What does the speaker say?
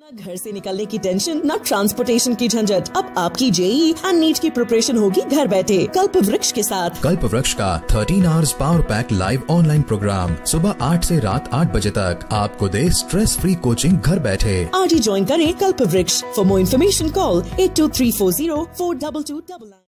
ना घर से निकलने की टेंशन, ना ट्रांसपोर्टेशन की झंझट। अब आपकी जेईई एंड नीट की प्रिपरेशन होगी घर बैठे कल्प वृक्ष के साथ। कल्प वृक्ष का 13 hours power pack live online program सुबह 8 से रात 8 बजे तक आपको दे स्ट्रेस फ्री कोचिंग घर बैठे। आज ही ज्वाइन करें Kalp Vriksh. For more information call 8234042299।